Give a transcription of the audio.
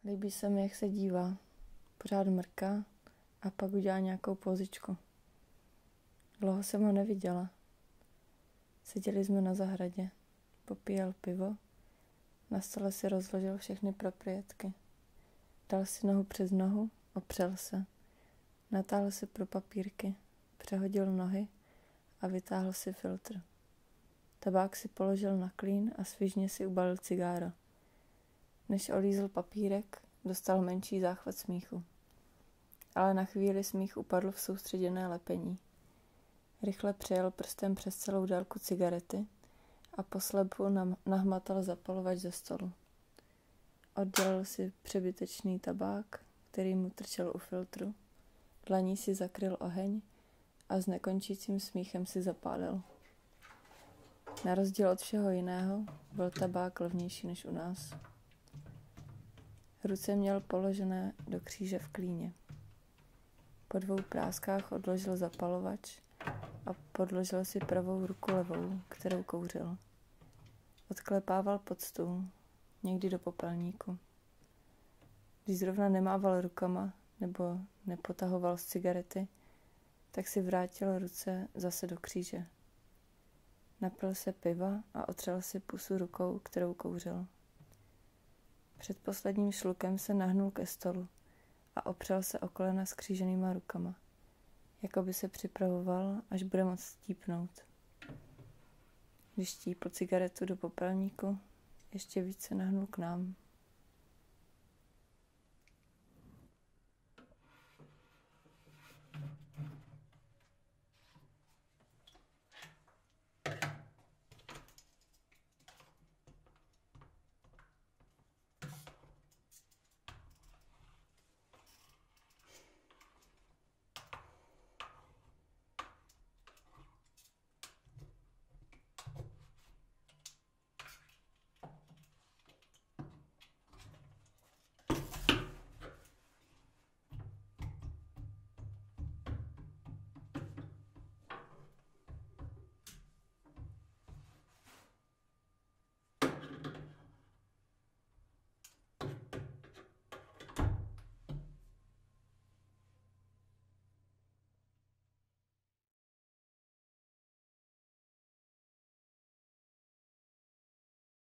Líbí se mi, jak se dívá. Pořád mrká a pak udělá nějakou pozičku. Dlouho jsem ho neviděla. Seděli jsme na zahradě. Popíjel pivo. Na stole si rozložil všechny proprietky. Dal si nohu přes nohu, opřel se. Natáhl si pro papírky, přehodil nohy a vytáhl si filtr. Tabák si položil na klín a svižně si ubalil cigáro. Než olízl papírek, dostal menší záchvat smíchu. Ale na chvíli smích upadl v soustředěné lepení. Rychle přejel prstem přes celou délku cigarety a po slepu nahmatal zapalovač ze stolu. Oddělil si přebytečný tabák, který mu trčel u filtru, dlaní si zakryl oheň a s nekončícím smíchem si zapálil. Na rozdíl od všeho jiného byl tabák levnější než u nás. Ruce měl položené do kříže v klíně. Po 2 práskách odložil zapalovač a podložil si pravou ruku levou, kterou kouřil. Odklepával pod stůl, někdy do popelníku. Když zrovna nemával rukama nebo nepotahoval z cigarety, tak si vrátil ruce zase do kříže. Napil se piva a otřel si pusu rukou, kterou kouřil. Před posledním šlukem se nahnul ke stolu a opřel se o kolena skříženýma rukama, jako by se připravoval, až bude moct stípnout. Když stípl cigaretu do popelníku, ještě víc se nahnul k nám.